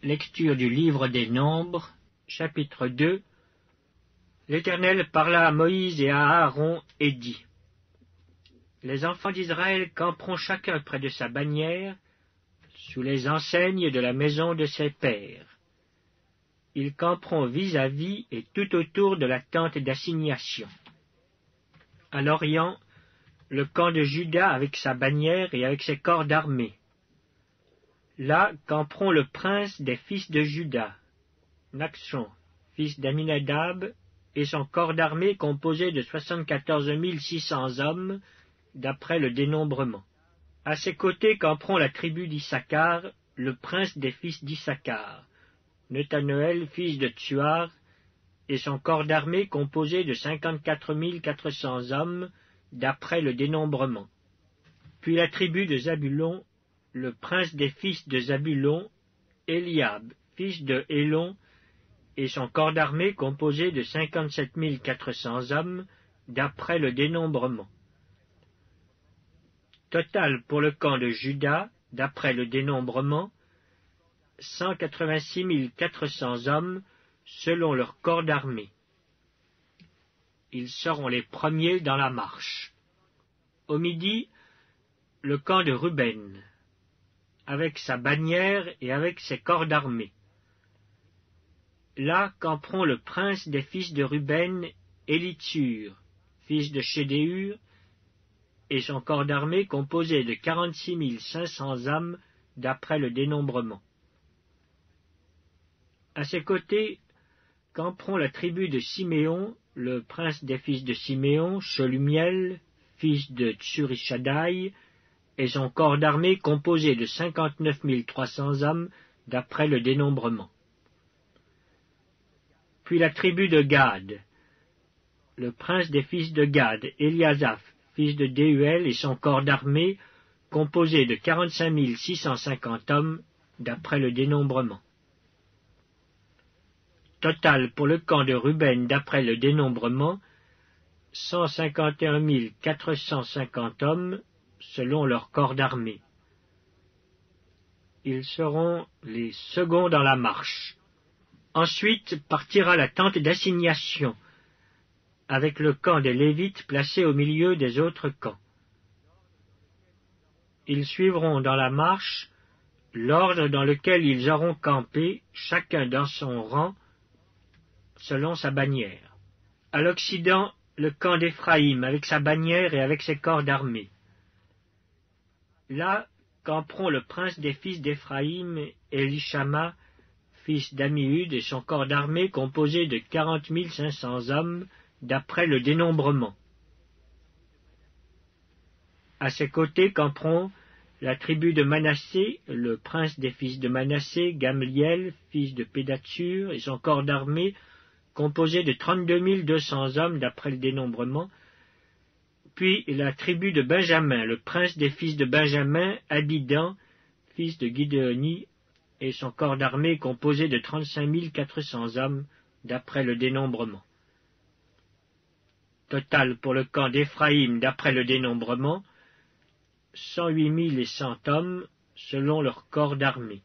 Lecture du livre des Nombres, chapitre 2. L'Éternel parla à Moïse et à Aaron et dit: Les enfants d'Israël camperont chacun près de sa bannière, sous les enseignes de la maison de ses pères. Ils camperont vis-à-vis et tout autour de la tente d'assignation. À l'orient, le camp de Juda avec sa bannière et avec ses corps d'armée. Là camperont le prince des fils de Juda, Naxon, fils d'Aminadab, et son corps d'armée composé de 74 600 hommes, d'après le dénombrement. À ses côtés camperont la tribu d'Issachar, le prince des fils d'Issachar, Netanoël, fils de Tsuar, et son corps d'armée composé de 54 400 hommes, d'après le dénombrement. Puis la tribu de Zabulon, le prince des fils de Zabulon, Eliab, fils de Hélon, et son corps d'armée composé de 57 400 hommes, d'après le dénombrement. Total pour le camp de Juda, d'après le dénombrement, 186 400 hommes, selon leur corps d'armée. Ils seront les premiers dans la marche. Au midi, le camp de Ruben, avec sa bannière et avec ses corps d'armée. Là camperont le prince des fils de Ruben, Élitsur, fils de Chédéur, et son corps d'armée composé de 46 500 hommes, d'après le dénombrement. À ses côtés camperont la tribu de Siméon, le prince des fils de Siméon, Shelumiel, fils de Tsurishaddaï, et son corps d'armée composé de 59 300 hommes, d'après le dénombrement. Puis la tribu de Gad, le prince des fils de Gad, Eliasaph, fils de Déuel, et son corps d'armée composé de 45 650 hommes, d'après le dénombrement. Total pour le camp de Ruben, d'après le dénombrement, 151 450 hommes, selon leur corps d'armée. Ils seront les seconds dans la marche. Ensuite partira la tente d'assignation, avec le camp des Lévites placé au milieu des autres camps. Ils suivront dans la marche l'ordre dans lequel ils auront campé, chacun dans son rang, selon sa bannière. À l'Occident, le camp d'Éphraïm, avec sa bannière et avec ses corps d'armée. Là camperont le prince des fils d'Éphraïm, Élishama, fils d'Amihud, et son corps d'armée composé de 40 500 hommes, d'après le dénombrement. À ses côtés camperont la tribu de Manassé, le prince des fils de Manassé, Gamliel, fils de Pédatsur, et son corps d'armée composé de 32 200 hommes, d'après le dénombrement. Puis la tribu de Benjamin, le prince des fils de Benjamin, Abidan, fils de Guidéoni, et son corps d'armée composé de 35 400 hommes, d'après le dénombrement. Total pour le camp d'Éphraïm, d'après le dénombrement, 108 100 hommes, selon leur corps d'armée.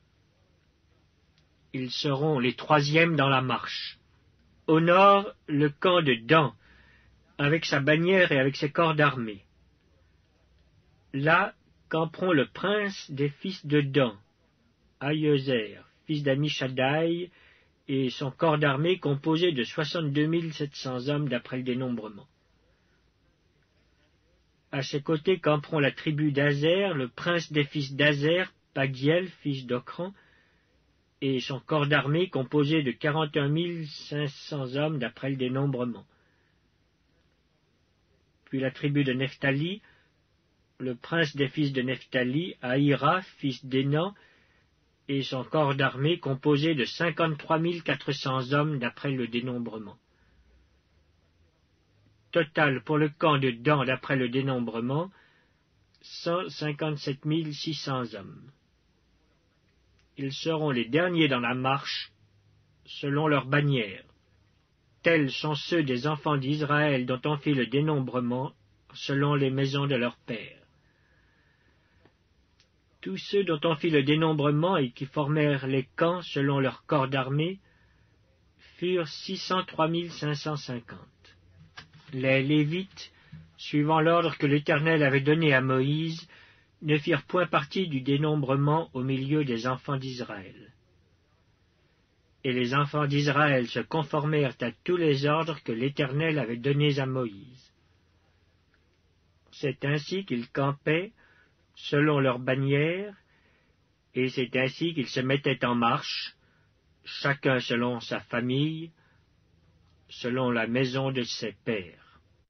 Ils seront les troisièmes dans la marche. Au nord, le camp de Dan, avec sa bannière et avec ses corps d'armée. Là camperont le prince des fils de Dan, Aïezer, fils d'Amishaddaï, et son corps d'armée composé de 62 700 hommes, d'après le dénombrement. À ses côtés camperont la tribu d'Azer, le prince des fils d'Azer, Pagiel, fils d'Ocran, et son corps d'armée composé de 41 500 hommes, d'après le dénombrement. Puis la tribu de Nephtali, le prince des fils de Nephtali, Aïra, fils d'Énan, et son corps d'armée composé de 53 400 hommes, d'après le dénombrement. Total pour le camp de Dan, d'après le dénombrement, 157 600 hommes. Ils seront les derniers dans la marche, selon leur bannière. Tels sont ceux des enfants d'Israël dont on fit le dénombrement, selon les maisons de leurs pères. Tous ceux dont on fit le dénombrement et qui formèrent les camps selon leur corps d'armée furent 603 550. Les Lévites, suivant l'ordre que l'Éternel avait donné à Moïse, ne firent point partie du dénombrement au milieu des enfants d'Israël. Et les enfants d'Israël se conformèrent à tous les ordres que l'Éternel avait donnés à Moïse. C'est ainsi qu'ils campaient selon leurs bannières, et c'est ainsi qu'ils se mettaient en marche, chacun selon sa famille, selon la maison de ses pères.